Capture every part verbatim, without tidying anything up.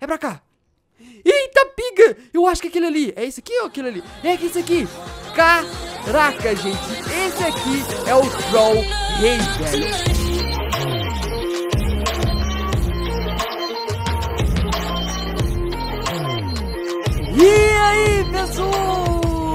É pra cá. Eita, piga! Eu acho que é aquele ali. É esse aqui ou aquele ali? É esse aqui. Caraca, gente. Esse aqui é o Troll Rei, velho. E aí, pessoal?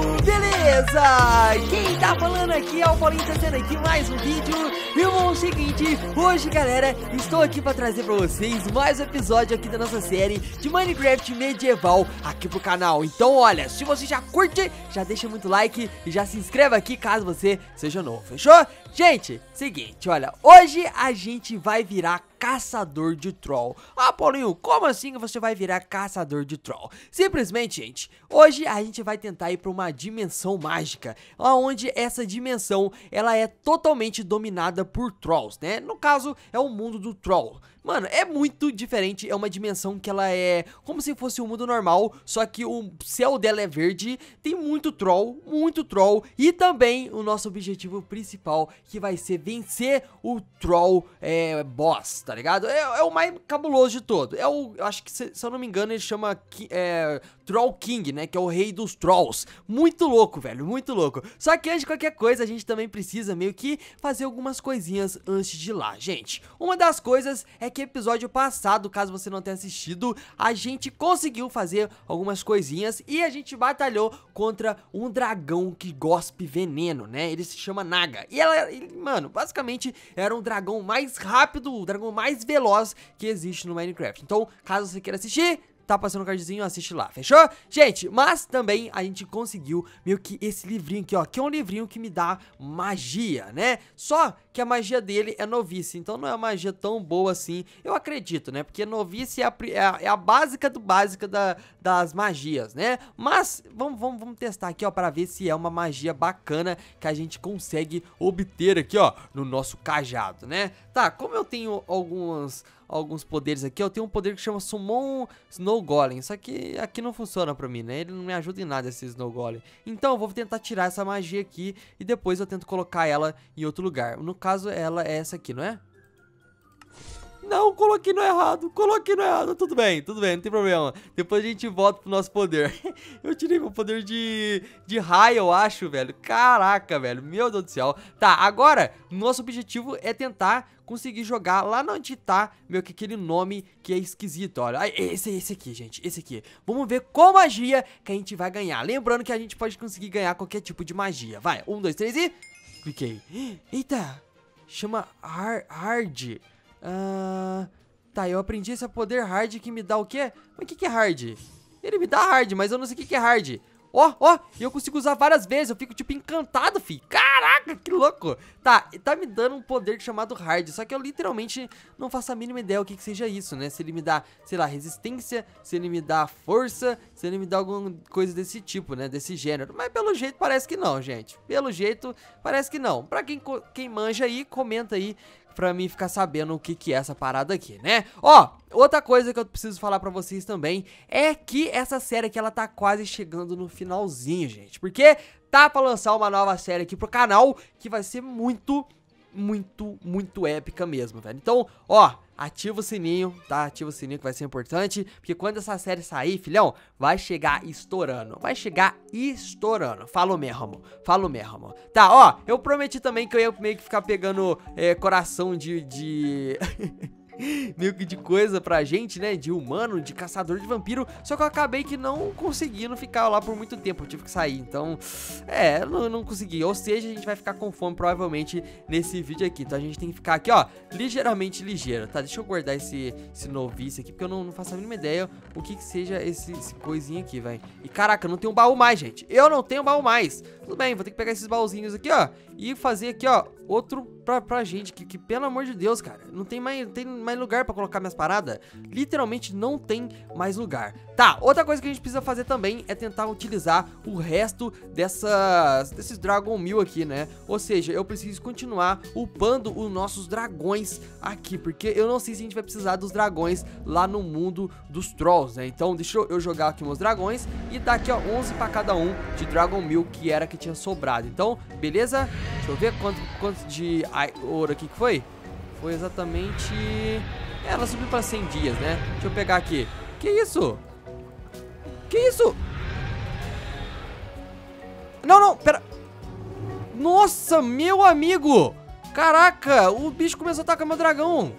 Beleza? Quem tá falando aqui é o Paulinho, trazendo aqui mais um vídeo. E o seguinte, hoje, galera, estou aqui pra trazer pra vocês mais um episódio aqui da nossa série de Minecraft medieval aqui pro canal. Então, olha, se você já curte, já deixa muito like e já se inscreva aqui caso você seja novo, fechou? Gente, seguinte, olha, hoje a gente vai virar caçador de troll. Ah, Paulinho, como assim você vai virar caçador de troll? Simplesmente, gente, hoje a gente vai tentar ir para uma dimensão mágica, onde essa dimensão, ela é totalmente dominada por trolls, né? No caso, é o mundo do troll. Mano, é muito diferente, é uma dimensão que ela é como se fosse um mundo normal, só que o céu dela é verde, tem muito troll, muito troll, e também o nosso objetivo principal, que vai ser vencer o troll é, boss, tá ligado? É, é o mais cabuloso de todo, é o, eu acho que se, se eu não me engano ele chama é, Troll King, né, que é o rei dos trolls. Muito louco, velho, muito louco. Só que antes de qualquer coisa, a gente também precisa meio que fazer algumas coisinhas antes de ir lá, gente. Uma das coisas é que episódio passado, caso você não tenha assistido, a gente conseguiu fazer algumas coisinhas e a gente batalhou contra um dragão que gospe veneno, né? Ele se chama Naga. E ela, ele, mano, basicamente era um dragão mais rápido, o dragão mais veloz que existe no Minecraft. Então, caso você queira assistir, tá passando o cardzinho, assiste lá, fechou? Gente, mas também a gente conseguiu meio que esse livrinho aqui, ó, que é um livrinho que me dá magia, né? Só que a magia dele é novice, então não é uma magia tão boa assim, eu acredito, né? Porque novice é a, é a, é a básica do básica da, das magias, né? Mas vamos, vamos, vamos testar aqui, ó, para ver se é uma magia bacana que a gente consegue obter aqui, ó, no nosso cajado, né? Tá, como eu tenho algumas... alguns poderes aqui, eu tenho um poder que chama Summon Snow Golem, só que aqui não funciona pra mim, né, ele não me ajuda em nada esse Snow Golem. Então eu vou tentar tirar essa magia aqui e depois eu tento colocar ela em outro lugar. No caso ela é essa aqui, não é? Não, coloquei no errado, coloquei no errado, tudo bem, tudo bem, não tem problema. Depois a gente volta pro nosso poder. Eu tirei meu poder de, de raio, eu acho, velho. Caraca, velho, meu Deus do céu. Tá, agora, nosso objetivo é tentar conseguir jogar lá onde tá, meio que aquele nome que é esquisito, olha. Esse, esse aqui, gente, esse aqui. Vamos ver qual magia que a gente vai ganhar. Lembrando que a gente pode conseguir ganhar qualquer tipo de magia. Vai, um, dois, três e... cliquei. Eita, chama hard... hard. Ah, tá, eu aprendi esse poder hard que me dá o quê? Mas o que que é hard? Ele me dá hard, mas eu não sei o que que é hard. Ó, ó, e eu consigo usar várias vezes, eu fico tipo encantado, fi. Caraca, que louco. Tá, tá me dando um poder chamado hard, só que eu literalmente não faço a mínima ideia o que que seja isso, né? Se ele me dá, sei lá, resistência, se ele me dá força, se ele me dá alguma coisa desse tipo, né? Desse gênero. Mas pelo jeito parece que não, gente. Pelo jeito parece que não. Pra quem, quem manja aí, comenta aí pra mim ficar sabendo o que que é essa parada aqui, né? Ó, outra coisa que eu preciso falar pra vocês também é que essa série aqui, ela tá quase chegando no finalzinho, gente. Porque tá pra lançar uma nova série aqui pro canal que vai ser muito, muito, muito épica mesmo, velho. Então, ó, ativa o sininho, tá? Ativa o sininho que vai ser importante, porque quando essa série sair, filhão, vai chegar estourando. Vai chegar estourando. Falo mesmo, falo mesmo. Tá, ó, eu prometi também que eu ia meio que ficar pegando é, coração de... de... meio que de coisa pra gente, né, de humano, de caçador de vampiro, só que eu acabei que não conseguindo ficar lá por muito tempo, eu tive que sair, então, é, não, não consegui, ou seja, a gente vai ficar com fome provavelmente nesse vídeo aqui, então a gente tem que ficar aqui, ó, ligeiramente ligeiro, tá, deixa eu guardar esse, esse novice aqui, porque eu não, não faço a mínima ideia o que que seja esse, esse coisinho aqui, velho, e caraca, eu não tenho baú mais, gente, eu não tenho baú mais, tudo bem, vou ter que pegar esses baúzinhos aqui, ó, e fazer aqui, ó, outro pra, pra gente, que, que pelo amor de Deus, cara, não tem mais, não tem mais lugar pra colocar minhas paradas, literalmente não tem mais lugar. Tá, outra coisa que a gente precisa fazer também é tentar utilizar o resto dessas, desses Dragon Meal aqui, né, ou seja, eu preciso continuar upando os nossos dragões aqui, porque eu não sei se a gente vai precisar dos dragões lá no mundo dos Trolls, né, então deixa eu jogar aqui meus dragões e dar aqui, ó, onze pra cada um de Dragon Meal que era que tinha sobrado, então, beleza? Deixa eu ver quanto, quanto de ai, ouro aqui que foi. Foi exatamente... É, ela subiu pra cem dias, né? Deixa eu pegar aqui. Que isso? Que isso? Não, não, pera. Nossa, meu amigo. Caraca, o bicho começou a atacar meu dragão.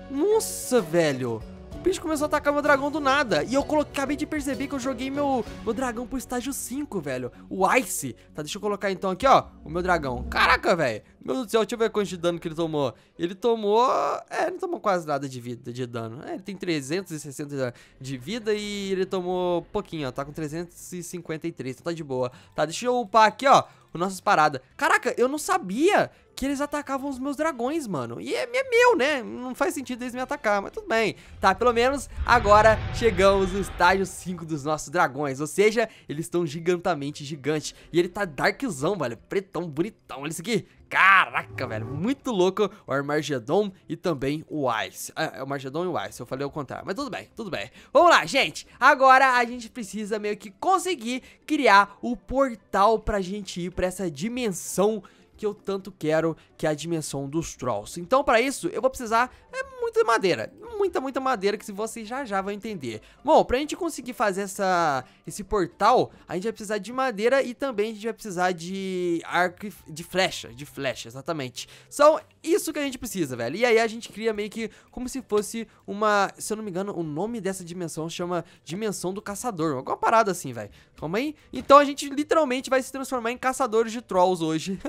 Nossa, velho. O bicho começou a atacar meu dragão do nada. E eu coloquei, acabei de perceber que eu joguei meu, meu dragão pro estágio cinco, velho. O Ice. Tá, deixa eu colocar então aqui, ó, o meu dragão. Caraca, velho. Meu Deus do céu, deixa eu ver quanto de dano que ele tomou. Ele tomou... É, ele não tomou quase nada de vida, de dano. É, ele tem trezentos e sessenta de vida e ele tomou pouquinho, ó. Tá com trezentos e cinquenta e três, então tá de boa. Tá, deixa eu upar aqui, ó, as nossas paradas. Caraca, eu não sabia que eles atacavam os meus dragões, mano. E é, é meu, né? Não faz sentido eles me atacar, mas tudo bem. Tá, pelo menos agora chegamos no estágio cinco dos nossos dragões. Ou seja, eles estão gigantamente gigantes. E ele tá darkzão, velho. Pretão, bonitão. Olha isso aqui. Caraca, velho, muito louco o Armageddon e também o Ice. Ah, é o Armageddon e o Ice, eu falei ao contrário, mas tudo bem, tudo bem. Vamos lá, gente, agora a gente precisa meio que conseguir criar o portal pra gente ir pra essa dimensão que eu tanto quero, que é a dimensão dos Trolls. Então, pra isso, eu vou precisar é, muita madeira. Muita, muita madeira, que se vocês já já vão entender. Bom, pra gente conseguir fazer essa, esse portal, a gente vai precisar de madeira e também a gente vai precisar de arco, de flecha, de flecha, exatamente. São isso que a gente precisa, velho. E aí a gente cria meio que como se fosse uma, se eu não me engano, o nome dessa dimensão chama Dimensão do Caçador. Alguma parada assim, velho. Calma aí. Então a gente literalmente vai se transformar em caçadores de trolls hoje.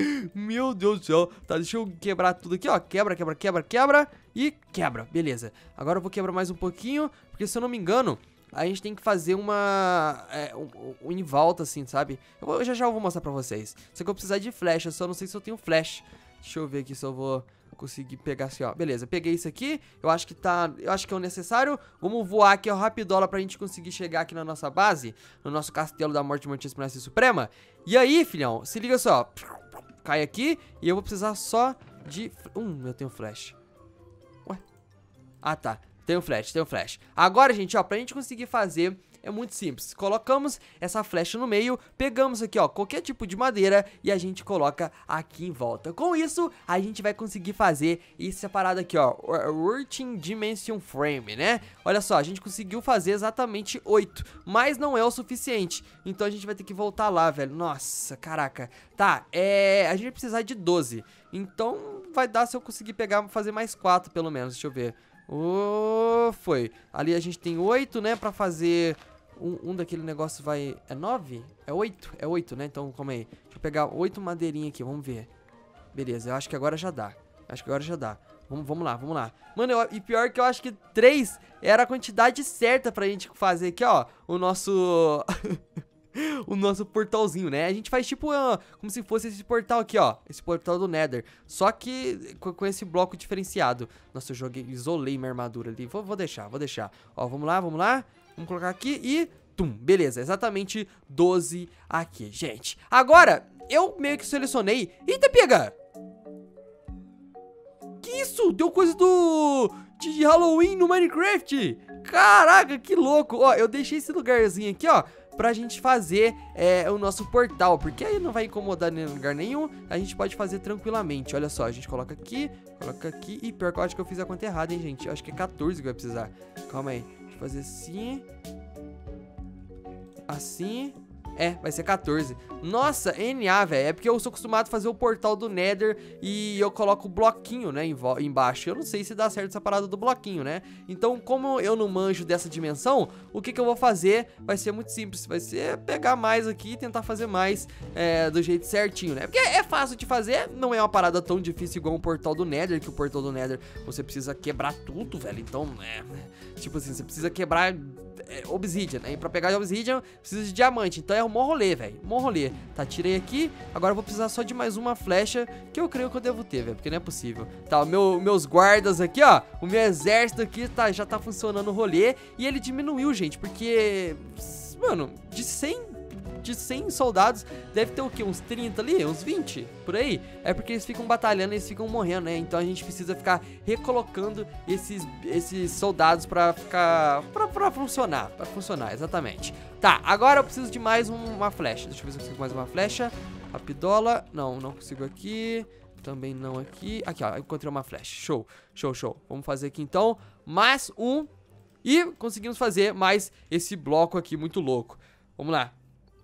Meu Deus do céu. Tá, deixa eu quebrar tudo aqui, ó. Quebra, quebra, quebra, quebra. E quebra, beleza. Agora eu vou quebrar mais um pouquinho, porque se eu não me engano, a gente tem que fazer uma... É, um, um em volta, assim, sabe? Eu, vou, eu já já vou mostrar pra vocês. Só que eu vou precisar de flecha, só não sei se eu tenho flash. Deixa eu ver aqui se eu vou conseguir pegar assim, ó. Beleza, peguei isso aqui. Eu acho que tá... Eu acho que é o necessário. Vamos voar aqui, ó, rapidola, pra gente conseguir chegar aqui na nossa base. No nosso castelo da Morte Mantis Princesa Suprema. E aí, filhão, se liga só. Cai aqui e eu vou precisar só de... Hum, eu tenho flash. Ué? Ah, tá. Tem um flash, tem um flash. Agora, gente, ó, pra gente conseguir fazer, é muito simples. Colocamos essa flecha no meio, pegamos aqui, ó, qualquer tipo de madeira e a gente coloca aqui em volta. Com isso, a gente vai conseguir fazer essa parada aqui, ó, Working Dimension Frame, né? Olha só, a gente conseguiu fazer exatamente oito, mas não é o suficiente. Então a gente vai ter que voltar lá, velho. Nossa, caraca. Tá, é... a gente vai precisar de doze. Então vai dar se eu conseguir pegar, fazer mais quatro pelo menos, deixa eu ver. Oh, foi. Ali a gente tem oito, né, pra fazer um, um daquele negócio vai... É nove? É oito? É oito, né? Então, calma aí. Deixa eu pegar oito madeirinhas aqui, vamos ver. Beleza, eu acho que agora já dá. Acho que agora já dá. Vamos, vamos lá, vamos lá. Mano, eu, e pior que eu acho que três era a quantidade certa pra gente fazer aqui, ó, o nosso... o nosso portalzinho, né? A gente faz tipo uh, como se fosse esse portal aqui, ó. Esse portal do Nether. Só que com, com esse bloco diferenciado. Nossa, eu joguei, isolei minha armadura ali. Vou, vou deixar, vou deixar. Ó, vamos lá, vamos lá. Vamos colocar aqui e... Tum, beleza, exatamente doze aqui, gente. Agora, eu meio que selecionei... Eita, pega! Que isso? Deu coisa do... de Halloween no Minecraft. Caraca, que louco. Ó, eu deixei esse lugarzinho aqui, ó, pra gente fazer é, o nosso portal, porque aí não vai incomodar em lugar nenhum, a gente pode fazer tranquilamente. Olha só, a gente coloca aqui, coloca aqui, e pior que eu acho que eu fiz a conta errada, hein, gente. Eu acho que é quatorze que vai precisar. Calma aí, deixa eu fazer assim, assim, é, vai ser quatorze. Nossa, N A, velho, é porque eu sou acostumado a fazer o portal do Nether e eu coloco o bloquinho, né, embaixo. Eu não sei se dá certo essa parada do bloquinho, né? Então, como eu não manjo dessa dimensão, o que que eu vou fazer vai ser muito simples. Vai ser pegar mais aqui e tentar fazer mais é, do jeito certinho, né? Porque é fácil de fazer, não é uma parada tão difícil igual um portal do Nether, que o portal do Nether você precisa quebrar tudo, velho. Então, é, tipo assim, você precisa quebrar... É, obsidian, né? E pra pegar obsidian precisa de diamante, então é um mó rolê, velho, mó rolê. Tá, tirei aqui, agora eu vou precisar só de mais uma flecha, que eu creio que eu devo ter, velho, porque não é possível. Tá, o meu, meus guardas aqui, ó, o meu exército aqui tá, já tá funcionando o rolê, e ele diminuiu, gente, porque, mano, de cem... de cem soldados, deve ter o quê? Uns trinta ali? Uns vinte? Por aí? É porque eles ficam batalhando, eles ficam morrendo, né? Então a gente precisa ficar recolocando esses, esses soldados pra ficar... Pra, pra funcionar, pra funcionar, exatamente. Tá, agora eu preciso de mais uma flecha. Deixa eu ver se eu consigo mais uma flecha. Rapidola. Não, não consigo aqui. Também não aqui. Aqui, ó, encontrei uma flecha. Show, show, show. Vamos fazer aqui então mais um... E conseguimos fazer mais esse bloco aqui muito louco. Vamos lá.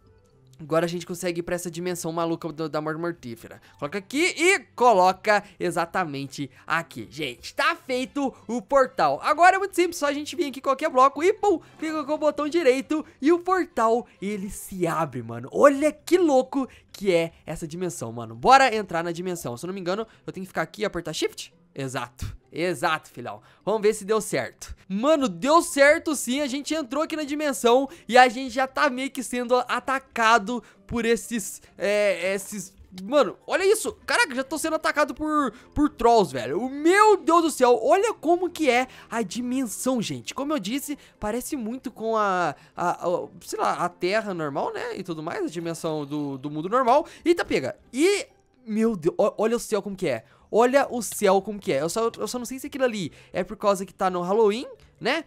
Agora a gente consegue ir pra essa dimensão maluca do, da morte mortífera. Coloca aqui e coloca exatamente aqui. Gente, tá feito o portal. Agora é muito simples, só a gente vir aqui em qualquer bloco e pum, clica com o botão direito e o portal, ele se abre, mano. Olha que louco que é essa dimensão, mano. Bora entrar na dimensão. Se eu não me engano, eu tenho que ficar aqui e apertar Shift? Exato, exato, filhão. Vamos ver se deu certo. Mano, deu certo sim, a gente entrou aqui na dimensão e a gente já tá meio que sendo atacado por esses, é, esses... Mano, olha isso, caraca, já tô sendo atacado por, por trolls, velho. Meu Deus do céu, olha como que é a dimensão, gente. Como eu disse, parece muito com a, a, a sei lá, a terra normal, né, e tudo mais, a dimensão do, do mundo normal. Eita, pega, e... Meu Deus, olha o céu como que é. Olha o céu como que é. Eu só, eu só não sei se aquilo ali é por causa que tá no Halloween, né?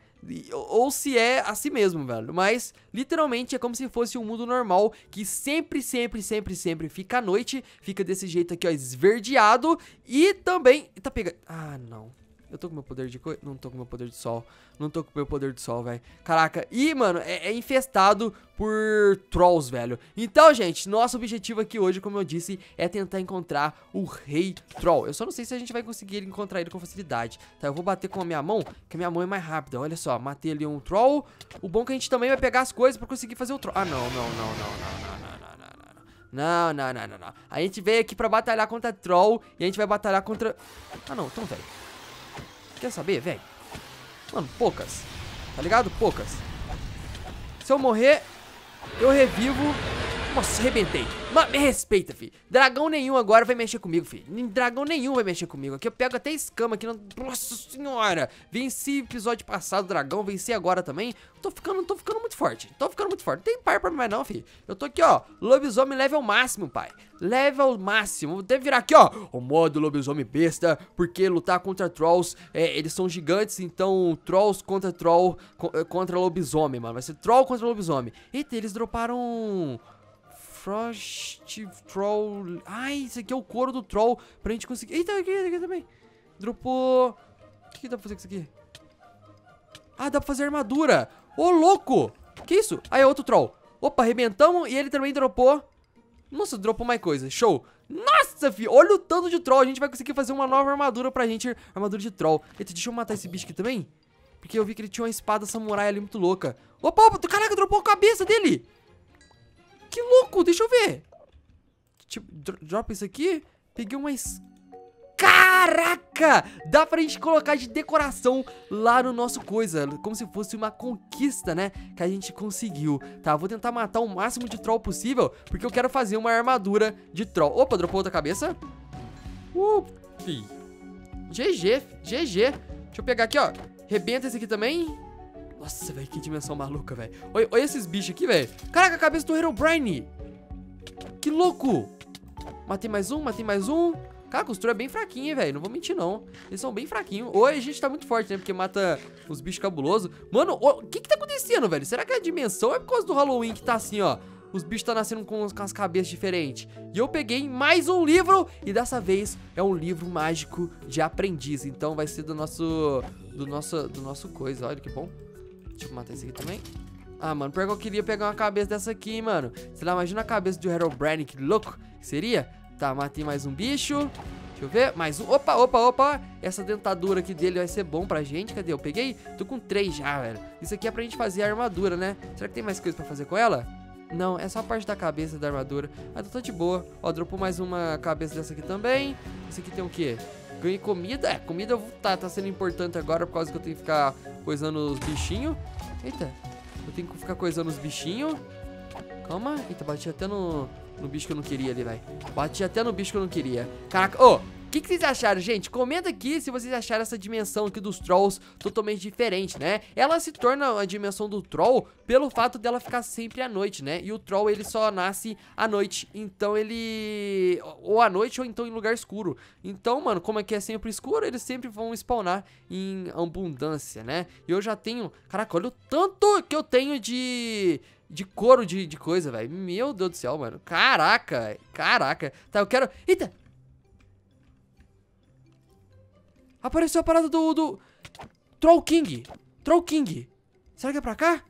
Ou se é assim mesmo, velho. Mas, literalmente, é como se fosse um mundo normal que sempre, sempre, sempre, sempre fica à noite. Fica desse jeito aqui, ó, esverdeado. E também... Tá pegando... Ah, não. Eu tô com meu poder de coisa? Não tô com meu poder de sol. Não tô com meu poder de sol, velho. Caraca. E, mano, é, é infestado por trolls, velho. Então, gente, nosso objetivo aqui hoje, como eu disse, é tentar encontrar o Rei Troll. Eu só não sei se a gente vai conseguir encontrar ele com facilidade. Tá, eu vou bater com a minha mão, que a minha mão é mais rápida. Olha só, matei ali um troll. O bom é que a gente também vai pegar as coisas pra conseguir fazer o troll. Ah, não, não, não, não, não, não, não, não. Não, não, não, não, não. A gente veio aqui pra batalhar contra troll e a gente vai batalhar contra... Ah, não, então, velho. Quer saber, velho? Mano, poucas. Tá ligado? Poucas. Se eu morrer, eu revivo. Nossa, arrebentei. Mano, me respeita, filho. Dragão nenhum agora vai mexer comigo, filho. Dragão nenhum vai mexer comigo. Aqui eu pego até escama aqui. Nossa senhora. Venci episódio passado, dragão. Venci agora também. Tô ficando, tô ficando muito forte. Tô ficando muito forte. Não tem par pra mim mais não, filho. Eu tô aqui, ó. Lobisomem level máximo, pai. Level máximo. Deve virar aqui, ó. O modo lobisomem besta. Porque lutar contra trolls, é, eles são gigantes. Então, trolls contra troll, contra lobisomem, mano. Vai ser troll contra lobisomem. Eita, eles droparam... Frost Troll. Ai, isso aqui é o couro do troll. Pra gente conseguir. Eita, aqui, aqui também. Dropou. O que, que dá pra fazer com isso aqui? Ah, dá pra fazer armadura. Ô, louco. Que isso? Ah, é outro troll. Opa, arrebentamos. E ele também dropou. Nossa, dropou mais coisa. Show. Nossa, filho. Olha o tanto de troll. A gente vai conseguir fazer uma nova armadura pra gente. Armadura de troll. Eita, deixa eu matar esse bicho aqui também. Porque eu vi que ele tinha uma espada samurai ali muito louca. Opa, opa. Caraca, dropou a cabeça dele. Que louco, deixa eu ver. Tipo, dropa isso aqui. Peguei uma... Es... Caraca! Dá pra gente colocar de decoração lá no nosso coisa. Como se fosse uma conquista, né? Que a gente conseguiu. Tá, vou tentar matar o máximo de troll possível. Porque eu quero fazer uma armadura de troll. Opa, dropou outra cabeça. Uh, fi. G G, G G. Deixa eu pegar aqui, ó. Rebenta esse aqui também. Nossa, velho, que dimensão maluca, velho. Olha, olha esses bichos aqui, velho. Caraca, a cabeça do Herobrine. Que louco. Matei mais um, matei mais um. Cara, a costura é bem fraquinha, velho. Não vou mentir, não. Eles são bem fraquinhos. Hoje a gente tá muito forte, né? Porque mata os bichos cabulosos. Mano, o que que tá acontecendo, velho? Será que é a dimensão ou é por causa do Halloween que tá assim, ó? Os bichos tá nascendo com, com as cabeças diferentes. E eu peguei mais um livro. E dessa vez é um livro mágico de aprendiz. Então vai ser do nosso... Do nosso, do nosso coisa. Olha que bom. Deixa eu matar esse aqui também. Ah, mano, pior que eu queria pegar uma cabeça dessa aqui, mano. Sei lá, imagina a cabeça do Herobrine, que louco que seria. Tá, matei mais um bicho. Deixa eu ver, mais um. Opa, opa, opa. Essa dentadura aqui dele vai ser bom pra gente. Cadê? Eu peguei? Tô com três já, velho. Isso aqui é pra gente fazer a armadura, né? Será que tem mais coisa pra fazer com ela? Não, é só a parte da cabeça da armadura. Ah, então tá de boa. Ó, dropou mais uma cabeça dessa aqui também. Esse aqui tem o quê? Ganhei comida. É, comida tá, tá sendo importante agora por causa que eu tenho que ficar coisando os bichinhos. Eita, eu tenho que ficar coisando os bichinhos. Calma. Eita, bati até no, no bicho que eu não queria ali, velho. Bati até no bicho que eu não queria. Caraca, ô, o que, que vocês acharam, gente? Comenta aqui se vocês acharam essa dimensão aqui dos trolls totalmente diferente, né? Ela se torna a dimensão do troll pelo fato dela ficar sempre à noite, né? E o troll, ele só nasce à noite. Então ele... Ou à noite ou então em lugar escuro. Então, mano, como é que é sempre escuro, eles sempre vão spawnar em abundância, né? E eu já tenho... Caraca, olha o tanto que eu tenho de... De couro de, de coisa, velho. Meu Deus do céu, mano. Caraca, caraca. Tá, eu quero... Eita! Apareceu a parada do, do... Troll King. Troll King. Será que é pra cá?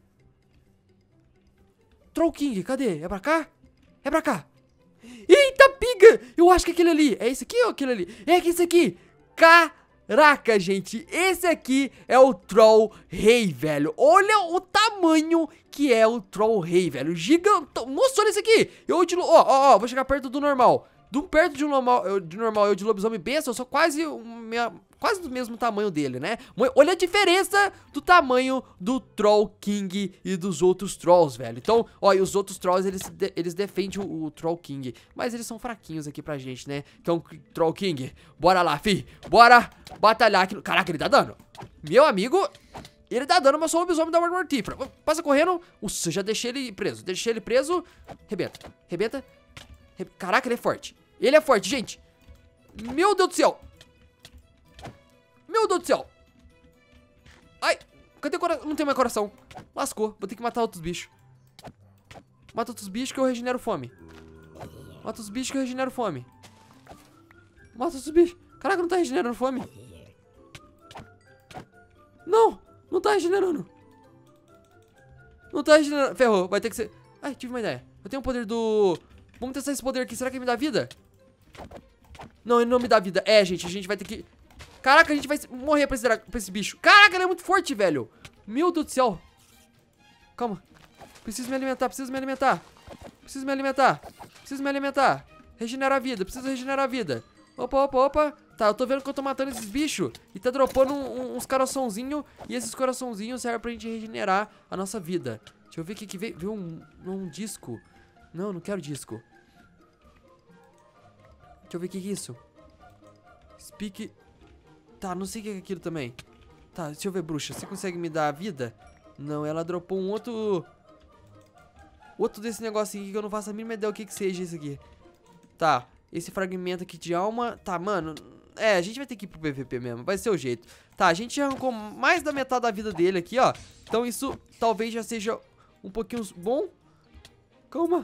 Troll King, cadê? É pra cá? É pra cá. Eita, piga! Eu acho que é aquele ali. É esse aqui ou aquele ali? É esse aqui. Caraca, gente. Esse aqui é o Troll Rei, velho. Olha o tamanho que é o Troll Rei, velho. Gigantão. Nossa, olha esse aqui. Eu de... Ó, ó, ó. Vou chegar perto do normal. Do perto de um normal, eu, de normal, eu de lobisomem besta, eu sou quase, minha, quase do mesmo tamanho dele, né? Olha a diferença do tamanho do Troll King e dos outros Trolls, velho. Então, ó, e os outros Trolls, eles, de, eles defendem o, o Troll King. Mas eles são fraquinhos aqui pra gente, né? Então, Troll King, bora lá, fi. Bora batalhar aqui. Caraca, ele dá dano. Meu amigo, ele dá dano, mas eu sou o lobisomem da Horde Mortífera. Passa correndo. Nossa, já deixei ele preso. Deixei ele preso. Rebenta, rebenta. Caraca, ele é forte. Ele é forte, gente. Meu Deus do céu. Meu Deus do céu. Ai, cadê o coração? Não tem mais coração. Lascou, vou ter que matar outros bichos. Mata outros bichos que eu regenero fome. Mata os bichos que eu regenero fome. Mata os bichos. Caraca, não tá regenerando fome. Não, não tá regenerando. Não tá regenerando. Ferrou, vai ter que ser... Ai, tive uma ideia. Eu tenho o poder do... Vamos testar esse poder aqui, será que ele me dá vida? Não, ele não me dá vida. É, gente, a gente vai ter que... Caraca, a gente vai morrer pra esse, pra esse bicho. Caraca, ele é muito forte, velho. Meu Deus do céu. Calma. Preciso me alimentar, preciso me alimentar. Preciso me alimentar. Preciso me alimentar. Regenerar a vida, preciso regenerar a vida. Opa, opa, opa. Tá, eu tô vendo que eu tô matando esses bichos. E tá dropando um, um, uns coraçãozinhos. E esses coraçãozinhos servem pra gente regenerar a nossa vida. Deixa eu ver o que que veio. Veio um, um disco. Não, não quero disco. Deixa eu ver o que que é isso. Speak. Tá, não sei o que é aquilo também. Tá, deixa eu ver, bruxa. Você consegue me dar a vida? Não, ela dropou um outro... Outro desse negocinho aqui que eu não faço a mínima ideia o que que seja isso aqui. Tá, esse fragmento aqui de alma... Tá, mano... É, a gente vai ter que ir pro P V P mesmo. Vai ser o jeito. Tá, a gente arrancou mais da metade da vida dele aqui, ó. Então isso talvez já seja um pouquinho bom. Calma.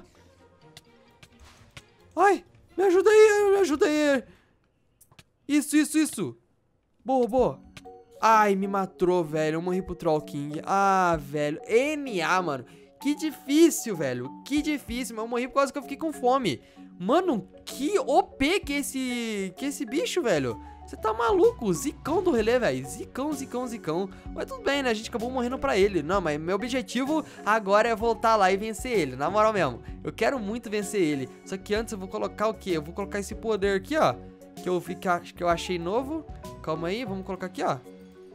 Ai, me ajuda aí, me ajuda aí. Isso, isso, isso. Boa, boa. Ai, me matou, velho. Eu morri pro Troll King. Ah, velho. N A, mano. Que difícil, velho. Que difícil. Mas eu morri por causa que eu fiquei com fome. Mano, que O P que esse, que esse bicho, velho. Você tá maluco? Zicão do relé, velho. Zicão, zicão, zicão. Mas tudo bem, né? A gente acabou morrendo pra ele. Não, mas meu objetivo agora é voltar lá e vencer ele. Na moral mesmo. Eu quero muito vencer ele. Só que antes eu vou colocar o quê? Eu vou colocar esse poder aqui, ó. Que eu, vi, que eu achei novo. Calma aí, vamos colocar aqui, ó.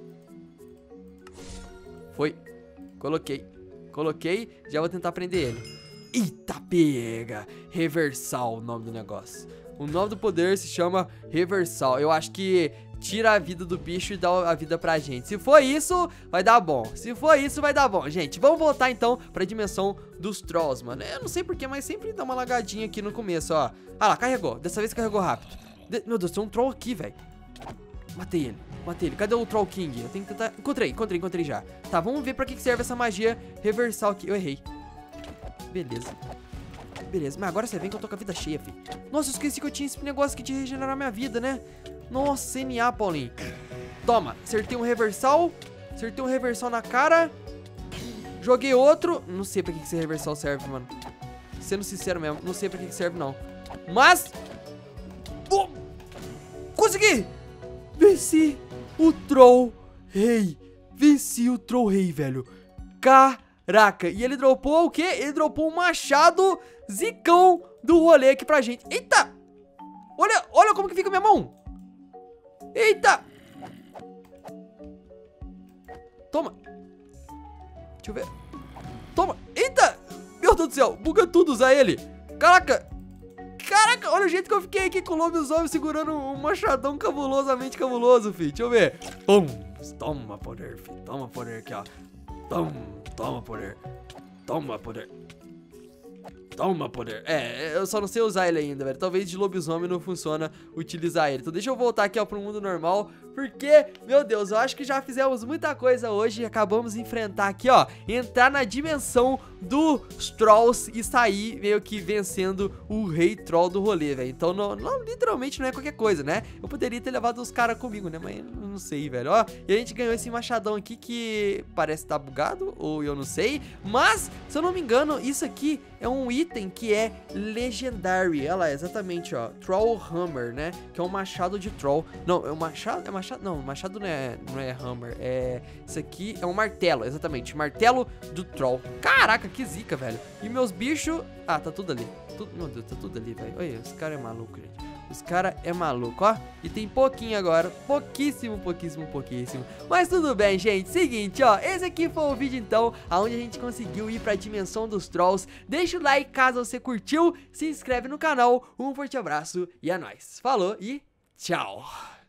Foi. Coloquei. Coloquei. Já vou tentar prender ele. Eita, pega. Reversal, o nome do negócio. O nome do poder se chama Reversal. Eu acho que tira a vida do bicho e dá a vida pra gente. Se for isso, vai dar bom. Se for isso, vai dar bom. Gente, vamos voltar então pra dimensão dos Trolls, mano. Eu não sei porquê, mas sempre dá uma lagadinha aqui no começo, ó. Ah lá, carregou. Dessa vez carregou rápido. De... Meu Deus, tem um Troll aqui, velho. Matei ele. Matei ele. Cadê o Troll King? Eu tenho que tentar... Encontrei, encontrei, encontrei já. Tá, vamos ver pra que serve essa magia reversal aqui. Eu errei. Beleza. Beleza, mas agora você vem que eu tô com a vida cheia, filho. Nossa, eu esqueci que eu tinha esse negócio aqui de regenerar minha vida, né? Nossa, N A, Paulinho. Toma, acertei um reversal. Acertei um reversal na cara. Joguei outro. Não sei pra que esse reversal serve, mano. Sendo sincero mesmo, não sei pra que serve, não. Mas... Oh! Consegui! Venci o Troll Rei. Venci o Troll Rei, velho. Caraca. E ele dropou o quê? Ele dropou um machado zicão do rolê aqui pra gente. Eita! Olha, olha como que fica a minha mão. Eita! Toma. Deixa eu ver. Toma. Eita! Meu Deus do céu. Buga tudo usar ele. Caraca. Caraca, olha o jeito que eu fiquei aqui com o lobisomem segurando um machadão cabulosamente cabuloso, filho. Deixa eu ver. Pum. Toma poder, filho. Toma poder aqui, ó. Toma, toma poder. Toma poder. Toma poder. É, eu só não sei usar ele ainda, velho. Talvez de lobisomem não funciona utilizar ele. Então deixa eu voltar aqui, ó, pro mundo normal. Porque, meu Deus, eu acho que já fizemos muita coisa hoje. E acabamos de enfrentar aqui, ó, entrar na dimensão dos Trolls e sair meio que vencendo o Rei Troll do rolê, velho. Então, não, não, literalmente não é qualquer coisa, né? Eu poderia ter levado os caras comigo, né? Mas não sei, velho. Ó, e a gente ganhou esse machadão aqui que parece estar bugado, ou eu não sei. Mas, se eu não me engano, isso aqui é um item que é Legendary. Olha lá, exatamente, ó. Troll Hammer, né? Que é um machado de troll. Não, é um machado? É machado? Não, machado não é, não é hammer. É... Isso aqui é um martelo, exatamente. Martelo do troll. Caraca, que zica, velho. E meus bichos... Ah, tá tudo ali. Tudo... Meu Deus, tá tudo ali, velho. Olha, esse cara é maluco, gente. Os cara é maluco, ó. E tem pouquinho agora. Pouquíssimo, pouquíssimo, pouquíssimo. Mas tudo bem, gente. Seguinte, ó. Esse aqui foi o vídeo, então, onde a gente conseguiu ir pra dimensão dos trolls. Deixa o like caso você curtiu. Se inscreve no canal. Um forte abraço e é nóis. Falou e tchau.